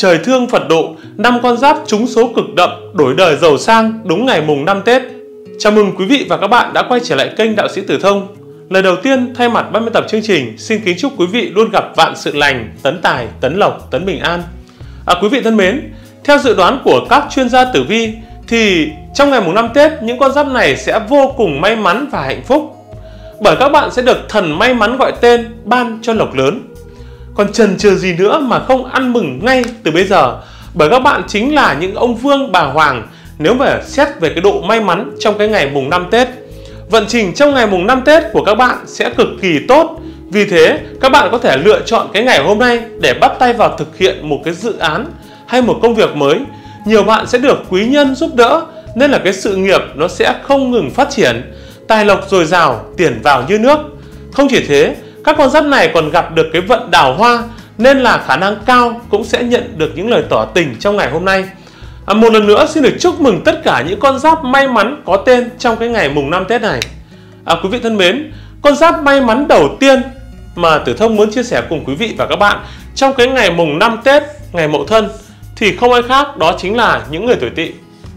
trời thương Phật độ, 5 con giáp trúng số cực đậm, đổi đời giàu sang đúng ngày mùng 5 Tết. Chào mừng quý vị và các bạn đã quay trở lại kênh Đạo Sĩ Tử Thông. Lời đầu tiên, thay mặt ban biên tập chương trình, xin kính chúc quý vị luôn gặp vạn sự lành, tấn tài, tấn lộc, tấn bình an. Quý vị thân mến, theo dự đoán của các chuyên gia tử vi thì trong ngày mùng 5 Tết, những con giáp này sẽ vô cùng may mắn và hạnh phúc, bởi các bạn sẽ được thần may mắn gọi tên ban cho lộc lớn. Còn chần chừ gì nữa mà không ăn mừng ngay từ bây giờ, bởi các bạn chính là những ông vương bà hoàng nếu mà xét về cái độ may mắn trong cái ngày mùng 5 Tết. Vận trình trong ngày mùng 5 Tết của các bạn sẽ cực kỳ tốt. Vì thế các bạn có thể lựa chọn cái ngày hôm nay để bắt tay vào thực hiện một cái dự án hay một công việc mới. Nhiều bạn sẽ được quý nhân giúp đỡ, nên là cái sự nghiệp nó sẽ không ngừng phát triển, tài lộc dồi dào, tiền vào như nước. Không chỉ thế, các con giáp này còn gặp được cái vận đào hoa, nên là khả năng cao cũng sẽ nhận được những lời tỏ tình trong ngày hôm nay. Một lần nữa xin được chúc mừng tất cả những con giáp may mắn có tên trong cái ngày mùng 5 Tết này. Quý vị thân mến, con giáp may mắn đầu tiên mà Tử Thông muốn chia sẻ cùng quý vị và các bạn trong cái ngày mùng 5 Tết, ngày Mậu Thân, thì không ai khác đó chính là những người tuổi Tỵ.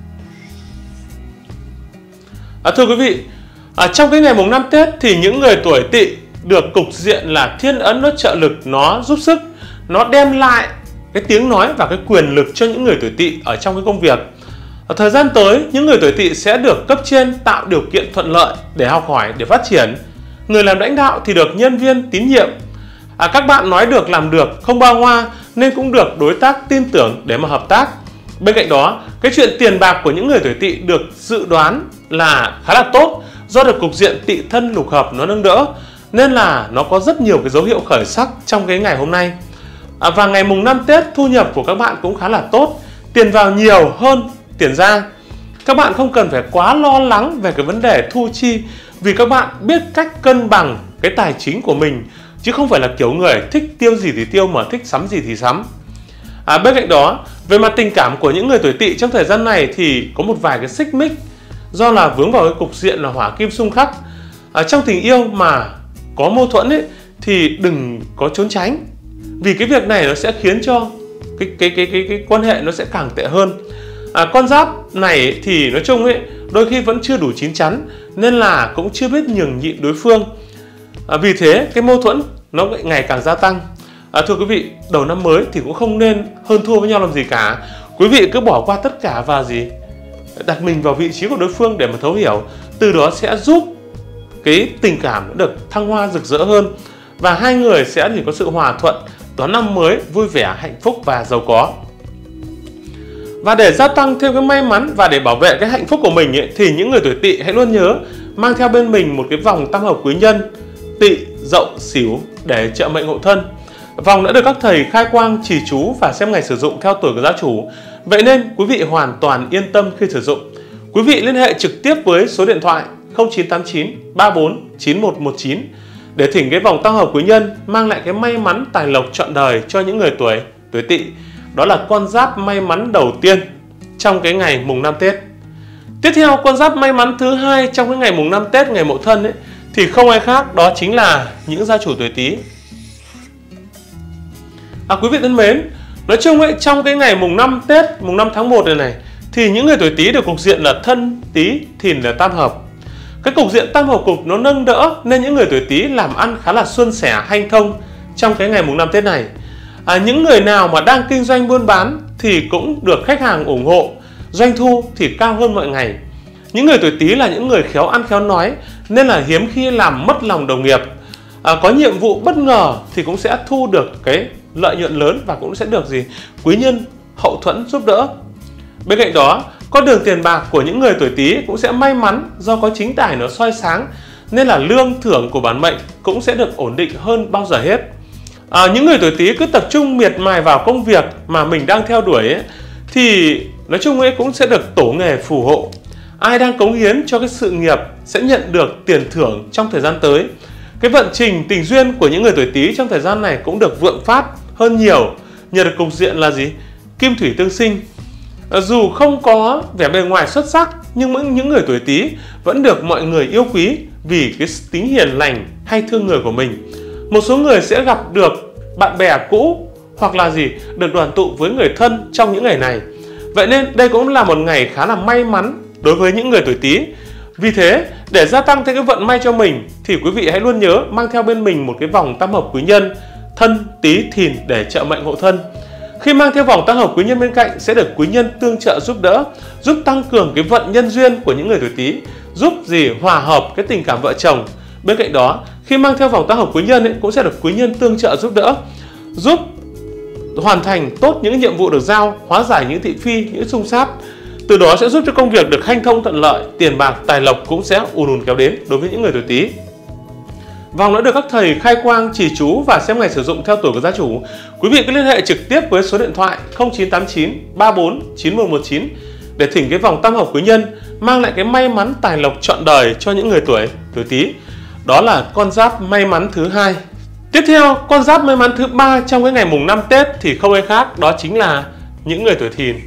Thưa quý vị, trong cái ngày mùng 5 Tết thì những người tuổi Tỵ được cục diện là thiên ấn nó trợ lực, nó giúp sức, nó đem lại cái tiếng nói và cái quyền lực cho những người tuổi Tỵ ở trong cái công việc. Ở thời gian tới, những người tuổi Tỵ sẽ được cấp trên tạo điều kiện thuận lợi để học hỏi, để phát triển. Người làm lãnh đạo thì được nhân viên tín nhiệm. Các bạn nói được làm được, không bao hoa, nên cũng được đối tác tin tưởng để mà hợp tác. Bên cạnh đó, cái chuyện tiền bạc của những người tuổi Tỵ được dự đoán là khá là tốt, do được cục diện Tỵ thân lục hợp nó nâng đỡ, nên là nó có rất nhiều cái dấu hiệu khởi sắc trong cái ngày hôm nay. Và ngày mùng 5 Tết, thu nhập của các bạn cũng khá là tốt, tiền vào nhiều hơn tiền ra. Các bạn không cần phải quá lo lắng về cái vấn đề thu chi, vì các bạn biết cách cân bằng cái tài chính của mình, chứ không phải là kiểu người thích tiêu gì thì tiêu mà thích sắm gì thì sắm. Bên cạnh đó, về mặt tình cảm của những người tuổi Tỵ trong thời gian này thì có một vài cái xích mích, do là vướng vào cái cục diện là hỏa kim xung khắc. Trong tình yêu mà có mâu thuẫn ấy, thì đừng có trốn tránh, vì cái việc này nó sẽ khiến cho cái quan hệ nó sẽ càng tệ hơn. Con giáp này thì nói chung ấy, đôi khi vẫn chưa đủ chín chắn, nên là cũng chưa biết nhường nhịn đối phương. Vì thế cái mâu thuẫn nó ngày càng gia tăng. Thưa quý vị, đầu năm mới thì cũng không nên hơn thua với nhau làm gì cả. Quý vị cứ bỏ qua tất cả và đặt mình vào vị trí của đối phương để mà thấu hiểu. Từ đó sẽ giúp cái tình cảm nó được thăng hoa rực rỡ hơn, và hai người sẽ có sự hòa thuận đón năm mới vui vẻ, hạnh phúc và giàu có. Và để gia tăng thêm cái may mắn và để bảo vệ cái hạnh phúc của mình ấy, thì những người tuổi Tỵ hãy luôn nhớ mang theo bên mình một cái vòng tam hợp quý nhân Tỵ, Dậu, Sửu để trợ mệnh hộ thân. Vòng đã được các thầy khai quang, trì chú và xem ngày sử dụng theo tuổi của gia chủ, vậy nên quý vị hoàn toàn yên tâm khi sử dụng. Quý vị liên hệ trực tiếp với số điện thoại 0989 34 9119 để thỉnh cái vòng tam hợp quý nhân mang lại cái may mắn tài lộc trọn đời cho những người tuổi Tỵ. Đó là con giáp may mắn đầu tiên trong cái ngày mùng 5 Tết. Tiếp theo, con giáp may mắn thứ hai trong cái ngày mùng 5 Tết, ngày Mậu Thân ấy, thì không ai khác đó chính là những gia chủ tuổi Tý. Quý vị thân mến, nói chung ấy, trong cái ngày mùng 5 Tết, mùng 5 tháng 1 này thì những người tuổi Tý được cục diện là Thân, Tý, Thìn là tam hợp. Cái cục diện tam hợp cục nó nâng đỡ, nên những người tuổi Tý làm ăn khá là suôn sẻ, hanh thông trong cái ngày mùng 5 Tết này. Những người nào mà đang kinh doanh buôn bán thì cũng được khách hàng ủng hộ, doanh thu thì cao hơn mọi ngày. Những người tuổi Tý là những người khéo ăn khéo nói, nên là hiếm khi làm mất lòng đồng nghiệp. Có nhiệm vụ bất ngờ thì cũng sẽ thu được cái lợi nhuận lớn, và cũng sẽ được quý nhân hậu thuẫn giúp đỡ. Bên cạnh đó, con đường tiền bạc của những người tuổi Tý cũng sẽ may mắn, do có chính tài nó soi sáng, nên là lương thưởng của bản mệnh cũng sẽ được ổn định hơn bao giờ hết. Những người tuổi Tý cứ tập trung miệt mài vào công việc mà mình đang theo đuổi ấy, thì nói chung ấy cũng sẽ được tổ nghề phù hộ. Ai đang cống hiến cho cái sự nghiệp sẽ nhận được tiền thưởng trong thời gian tới. Cái vận trình tình duyên của những người tuổi Tý trong thời gian này cũng được vượng phát hơn nhiều, nhờ được cục diện là Kim thủy tương sinh. Dù không có vẻ bề ngoài xuất sắc, nhưng những người tuổi Tý vẫn được mọi người yêu quý vì cái tính hiền lành hay thương người của mình. Một số người sẽ gặp được bạn bè cũ hoặc là được đoàn tụ với người thân trong những ngày này. Vậy nên đây cũng là một ngày khá là may mắn đối với những người tuổi Tý. Vì thế, để gia tăng thêm cái vận may cho mình thì quý vị hãy luôn nhớ mang theo bên mình một cái vòng tam hợp quý nhân Thân, Tý, Thìn để trợ mệnh hộ thân. Khi mang theo vòng tam hợp quý nhân bên cạnh sẽ được quý nhân tương trợ giúp đỡ, giúp tăng cường cái vận nhân duyên của những người tuổi Tý, giúp hòa hợp cái tình cảm vợ chồng. Bên cạnh đó, khi mang theo vòng tam hợp quý nhân cũng sẽ được quý nhân tương trợ giúp đỡ, giúp hoàn thành tốt những nhiệm vụ được giao, hóa giải những thị phi, những xung sát. Từ đó sẽ giúp cho công việc được hanh thông thuận lợi, tiền bạc, tài lộc cũng sẽ ùn ùn kéo đến đối với những người tuổi Tý. Vòng đã được các thầy khai quang, chỉ chú và xem ngày sử dụng theo tuổi của gia chủ. Quý vị cứ liên hệ trực tiếp với số điện thoại 0989 34 9119 để thỉnh cái vòng tam hợp quý nhân mang lại cái may mắn tài lộc trọn đời cho những người tuổi Tý. Đó là con giáp may mắn thứ hai. Tiếp theo, con giáp may mắn thứ ba trong cái ngày mùng 5 Tết thì không ai khác, đó chính là những người tuổi Thìn.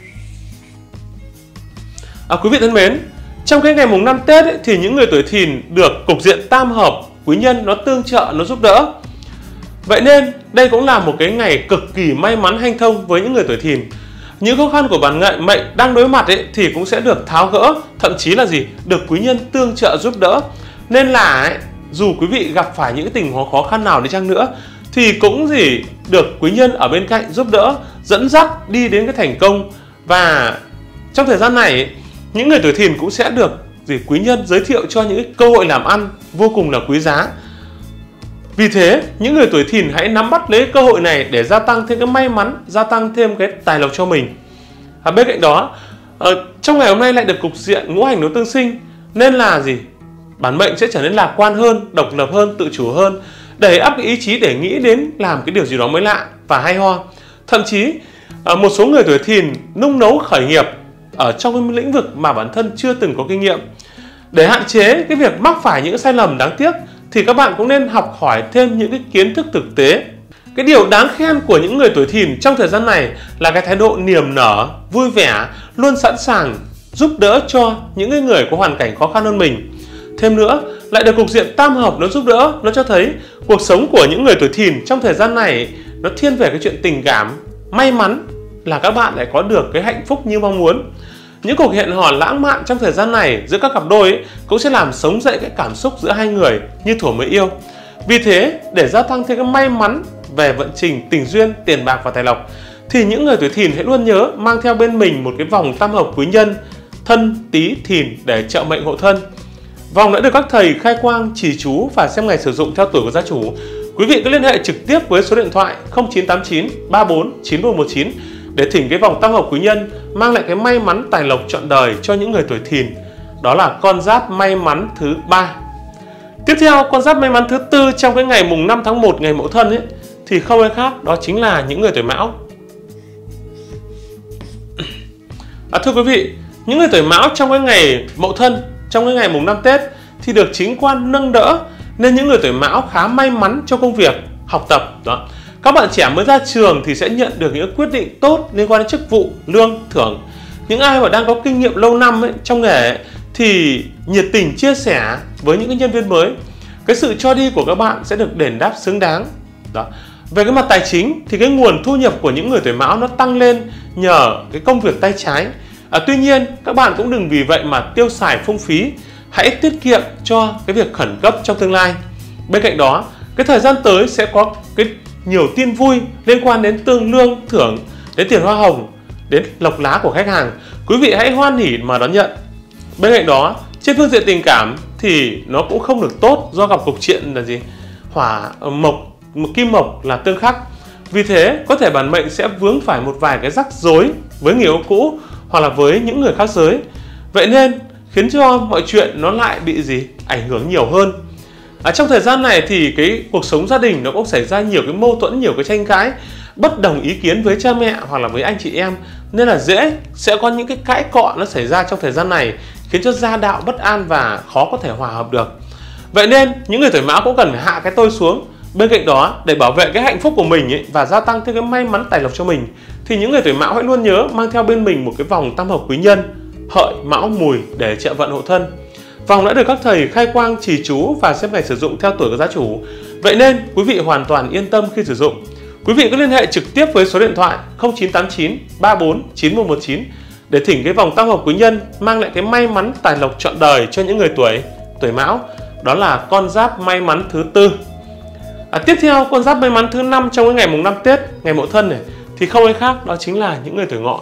Quý vị thân mến, trong cái ngày mùng 5 Tết thì những người tuổi Thìn được cục diện tam hợp quý nhân nó tương trợ, nó giúp đỡ. Vậy nên đây cũng là một cái ngày cực kỳ may mắn hanh thông với những người tuổi Thìn. Những khó khăn của bản mệnh đang đối mặt thì cũng sẽ được tháo gỡ, thậm chí là được quý nhân tương trợ giúp đỡ. Nên là dù quý vị gặp phải những tình huống khó khăn nào đi chăng nữa thì cũng được quý nhân ở bên cạnh giúp đỡ, dẫn dắt đi đến cái thành công. Và trong thời gian này những người tuổi Thìn cũng sẽ được quý nhân giới thiệu cho những cơ hội làm ăn vô cùng là quý giá. Vì thế những người tuổi Thìn hãy nắm bắt lấy cơ hội này để gia tăng thêm cái may mắn, gia tăng thêm cái tài lộc cho mình. Bên cạnh đó, trong ngày hôm nay lại được cục diện ngũ hành nó tương sinh, nên là bản mệnh sẽ trở nên lạc quan hơn, độc lập hơn, tự chủ hơn, đẩy ắp cái ý chí để nghĩ đến làm cái điều gì đó mới lạ và hay ho. Thậm chí một số người tuổi Thìn nung nấu khởi nghiệp ở trong cái lĩnh vực mà bản thân chưa từng có kinh nghiệm. Để hạn chế cái việc mắc phải những sai lầm đáng tiếc thì các bạn cũng nên học hỏi thêm những cái kiến thức thực tế. Cái điều đáng khen của những người tuổi Thìn trong thời gian này là cái thái độ niềm nở, vui vẻ, luôn sẵn sàng giúp đỡ cho những người có hoàn cảnh khó khăn hơn mình. Thêm nữa, lại được cục diện tam hợp nó giúp đỡ, nó cho thấy cuộc sống của những người tuổi Thìn trong thời gian này nó thiên về cái chuyện tình cảm. May mắn là các bạn lại có được cái hạnh phúc như mong muốn. Những cuộc hẹn hò lãng mạn trong thời gian này giữa các cặp đôi cũng sẽ làm sống dậy cái cảm xúc giữa hai người như thuở mới yêu. Vì thế, để gia tăng thêm cái may mắn về vận trình tình duyên, tiền bạc và tài lộc thì những người tuổi Thìn hãy luôn nhớ mang theo bên mình một cái vòng tam hợp quý nhân Thân, Tý, Thìn để trợ mệnh hộ thân. Vòng đã được các thầy khai quang, chỉ chú và xem ngày sử dụng theo tuổi của gia chủ. Quý vị cứ liên hệ trực tiếp với số điện thoại 0989 34 9119 để thỉnh cái vòng tam hợp quý nhân mang lại cái may mắn tài lộc trọn đời cho những người tuổi Thìn. Đó là con giáp may mắn thứ ba. Tiếp theo, con giáp may mắn thứ tư trong cái ngày mùng 5 tháng 1 ngày Mậu Thân thì không ai khác, đó chính là những người tuổi Mão. Thưa quý vị, những người tuổi Mão trong cái ngày Mậu Thân, trong cái ngày mùng 5 Tết thì được chính quan nâng đỡ, nên những người tuổi Mão khá may mắn trong công việc, học tập. Đó. Các bạn trẻ mới ra trường thì sẽ nhận được những quyết định tốt liên quan đến chức vụ, lương, thưởng. Những ai mà đang có kinh nghiệm lâu năm trong nghề thì nhiệt tình chia sẻ với những nhân viên mới. Cái sự cho đi của các bạn sẽ được đền đáp xứng đáng. Đó. Về cái mặt tài chính thì cái nguồn thu nhập của những người tuổi Mão nó tăng lên nhờ cái công việc tay trái. Tuy nhiên các bạn cũng đừng vì vậy mà tiêu xài phung phí, hãy tiết kiệm cho cái việc khẩn cấp trong tương lai. Bên cạnh đó, cái thời gian tới sẽ có cái nhiều tin vui liên quan đến tương lương, thưởng, đến tiền hoa hồng, đến lộc lá của khách hàng. Quý vị hãy hoan hỉ mà đón nhận. Bên cạnh đó, trên phương diện tình cảm thì nó cũng không được tốt do gặp cục diện là hỏa mộc, kim mộc là tương khắc. Vì thế có thể bản mệnh sẽ vướng phải một vài cái rắc rối với người yêu cũ hoặc là với những người khác giới. Vậy nên khiến cho mọi chuyện nó lại bị ảnh hưởng nhiều hơn. Trong thời gian này thì cái cuộc sống gia đình nó cũng xảy ra nhiều cái mâu thuẫn, nhiều cái tranh cãi, bất đồng ý kiến với cha mẹ hoặc là với anh chị em, nên là sẽ có những cái cãi cọ nó xảy ra trong thời gian này, khiến cho gia đạo bất an và khó có thể hòa hợp được. Vậy nên những người tuổi Mão cũng cần phải hạ cái tôi xuống. Bên cạnh đó, để bảo vệ cái hạnh phúc của mình và gia tăng thêm cái may mắn tài lộc cho mình thì những người tuổi Mão hãy luôn nhớ mang theo bên mình một cái vòng tam hợp quý nhân Hợi, Mão, Mùi để trợ vận hộ thân. Vòng đã được các thầy khai quang, chỉ chú và xem ngày sử dụng theo tuổi của gia chủ. Vậy nên quý vị hoàn toàn yên tâm khi sử dụng. Quý vị cứ liên hệ trực tiếp với số điện thoại 0989 34 9119 để thỉnh cái vòng tam hợp quý nhân mang lại cái may mắn tài lộc trọn đời cho những người tuổi Mão. Đó là con giáp may mắn thứ tư. Tiếp theo, con giáp may mắn thứ 5 trong cái ngày mùng 5 Tết, ngày Mậu Thân này, thì không ai khác đó chính là những người tuổi Ngọ.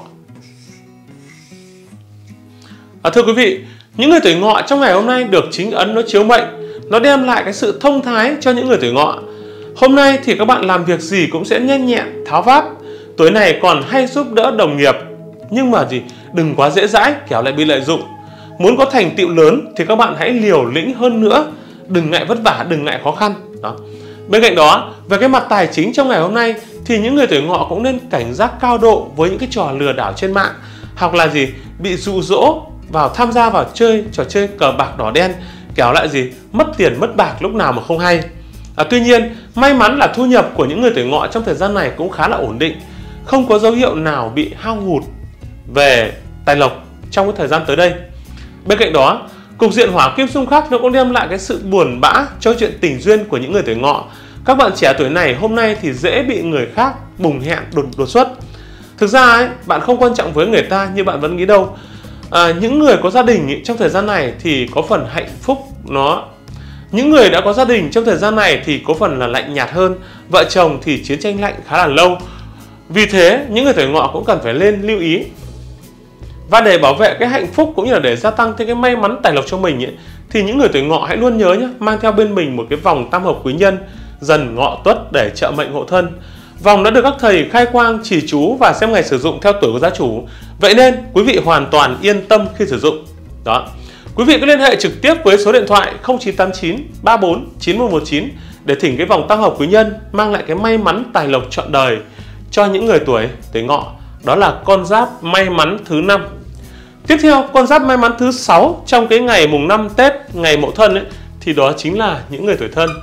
Thưa quý vị, những người tuổi Ngọ trong ngày hôm nay được chính ấn nó chiếu mệnh, nó đem lại cái sự thông thái cho những người tuổi Ngọ. Hôm nay thì các bạn làm việc gì cũng sẽ nhanh nhẹn, tháo vát. Tuổi này còn hay giúp đỡ đồng nghiệp, nhưng mà đừng quá dễ dãi, kẻo lại bị lợi dụng. Muốn có thành tựu lớn thì các bạn hãy liều lĩnh hơn nữa, đừng ngại vất vả, đừng ngại khó khăn. Đó. Bên cạnh đó, về cái mặt tài chính trong ngày hôm nay thì những người tuổi Ngọ cũng nên cảnh giác cao độ với những cái trò lừa đảo trên mạng, hoặc là bị dụ dỗ vào tham gia vào trò chơi cờ bạc đỏ đen, kẻo lại mất tiền mất bạc lúc nào mà không hay. Tuy nhiên, may mắn là thu nhập của những người tuổi Ngọ trong thời gian này cũng khá là ổn định, không có dấu hiệu nào bị hao hụt về tài lộc trong cái thời gian tới đây. Bên cạnh đó, cục diện hỏa kim xung khắc nó cũng đem lại cái sự buồn bã cho chuyện tình duyên của những người tuổi Ngọ. Các bạn trẻ tuổi này hôm nay thì dễ bị người khác bùng hẹn đột xuất. Thực ra bạn không quan trọng với người ta như bạn vẫn nghĩ đâu. Những người có gia đình trong thời gian này thì có phần hạnh phúc những người đã có gia đình trong thời gian này thì có phần là lạnh nhạt hơn. Vợ chồng thì chiến tranh lạnh khá là lâu. Vì thế những người tuổi Ngọ cũng cần phải lên lưu ý. Và để bảo vệ cái hạnh phúc cũng như là để gia tăng thêm cái may mắn tài lộc cho mình thì những người tuổi Ngọ hãy luôn nhớ nhé, mang theo bên mình một cái vòng tam hợp quý nhân Dần Ngọ Tuất để trợ mệnh hộ thân. Vòng đã được các thầy khai quang chỉ chú và xem ngày sử dụng theo tuổi của gia chủ. Vậy nên quý vị hoàn toàn yên tâm khi sử dụng. Đó. Quý vị cứ liên hệ trực tiếp với số điện thoại 0989 34 9119 để thỉnh cái vòng tam hợp quý nhân mang lại cái may mắn tài lộc trọn đời cho những người tuổi Ngọ. Đó là con giáp may mắn thứ 5. Tiếp theo, con giáp may mắn thứ 6 trong cái ngày mùng 5 Tết, ngày Mậu Thân thì đó chính là những người tuổi Thân.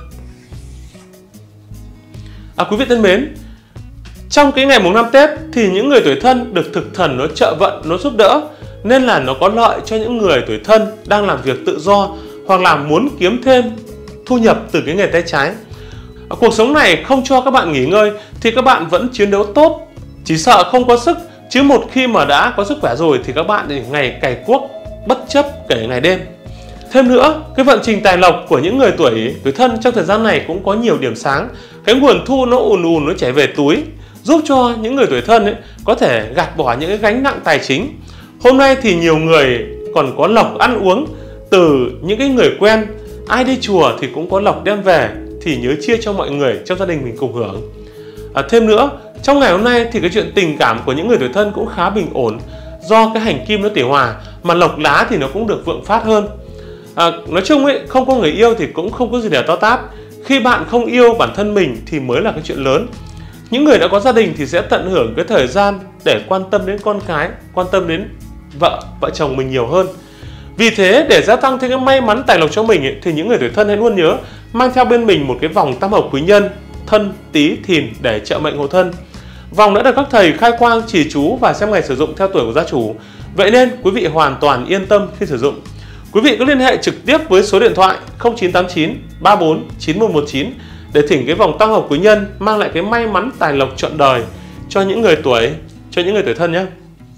Quý vị thân mến, trong cái ngày mùng 5 Tết thì những người tuổi Thân được thực thần nó trợ vận, nó giúp đỡ, nên là nó có lợi cho những người tuổi Thân đang làm việc tự do hoặc là muốn kiếm thêm thu nhập từ cái nghề tay trái. Cuộc sống này không cho các bạn nghỉ ngơi thì các bạn vẫn chiến đấu tốt, chỉ sợ không có sức, chứ một khi mà đã có sức khỏe rồi thì các bạn thì ngày cày cuốc bất chấp kể ngày đêm. Thêm nữa, cái vận trình tài lộc của những người tuổi Thân trong thời gian này cũng có nhiều điểm sáng. Cái nguồn thu nó ùn nó chảy về túi, giúp cho những người tuổi Thân có thể gạt bỏ những cái gánh nặng tài chính. Hôm nay thì nhiều người còn có lộc ăn uống từ những cái người quen. Ai đi chùa thì cũng có lộc đem về, thì nhớ chia cho mọi người trong gia đình mình cùng hưởng. Thêm nữa, trong ngày hôm nay thì cái chuyện tình cảm của những người tuổi Thân cũng khá bình ổn, do cái hành kim nó tỉ hòa, mà lộc lá thì nó cũng được vượng phát hơn. Nói chung không có người yêu thì cũng không có gì để to tát. Khi bạn không yêu bản thân mình thì mới là cái chuyện lớn. Những người đã có gia đình thì sẽ tận hưởng cái thời gian để quan tâm đến con cái, quan tâm đến vợ chồng mình nhiều hơn. Vì thế, để gia tăng thêm cái may mắn tài lộc cho mình thì những người tuổi Thân hãy luôn nhớ mang theo bên mình một cái vòng tam hợp quý nhân Thân, Tý, Thìn để trợ mệnh hộ thân. Vòng đã được các thầy khai quang chỉ chú và xem ngày sử dụng theo tuổi của gia chủ. Vậy nên quý vị hoàn toàn yên tâm khi sử dụng. Quý vị cứ liên hệ trực tiếp với số điện thoại 0989 34 9119 để thỉnh cái vòng tam hợp quý nhân mang lại cái may mắn tài lộc trọn đời cho những người tuổi Thân nhé.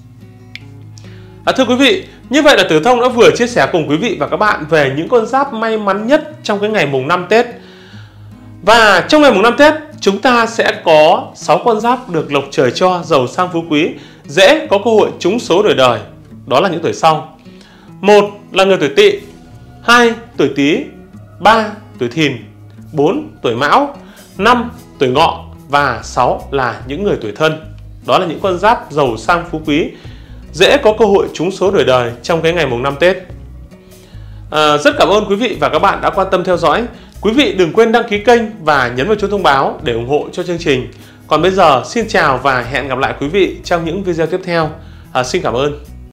Thưa quý vị, như vậy là Tử Thông đã vừa chia sẻ cùng quý vị và các bạn về những con giáp may mắn nhất trong cái ngày mùng 5 Tết. Và trong ngày mùng 5 Tết, chúng ta sẽ có 6 con giáp được lộc trời cho, giàu sang phú quý, dễ có cơ hội trúng số đổi đời. Đó là những tuổi sau. 1 là người tuổi Tỵ, 2 tuổi Tý, 3 tuổi Thìn, 4 tuổi Mão, 5 tuổi Ngọ và 6 là những người tuổi Thân. Đó là những con giáp giàu sang phú quý, dễ có cơ hội trúng số đổi đời trong cái ngày mùng 5 Tết. Rất cảm ơn quý vị và các bạn đã quan tâm theo dõi. Quý vị đừng quên đăng ký kênh và nhấn vào chuông thông báo để ủng hộ cho chương trình. Còn bây giờ, xin chào và hẹn gặp lại quý vị trong những video tiếp theo. Xin cảm ơn.